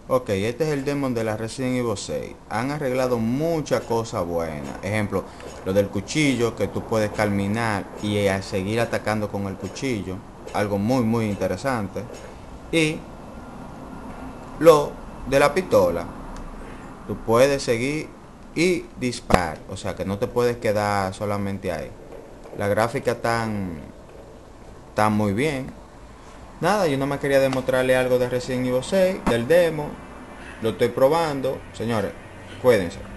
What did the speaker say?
Ok, este es el demo de la Resident Evil 6. Han arreglado muchas cosas buenas. Ejemplo, lo del cuchillo, que tú puedes caminar y a seguir atacando con el cuchillo. Algo muy interesante. Y lo de la pistola. Tú puedes seguir y disparar. O sea que no te puedes quedar solamente ahí. La gráfica tan muy bien. Nada, yo no me quería demostrarle algo de Resident Evil 6, del demo. Lo estoy probando. Señores, cuídense.